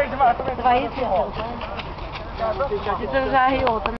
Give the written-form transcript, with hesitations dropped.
Vai esse ano. E tu já riu também.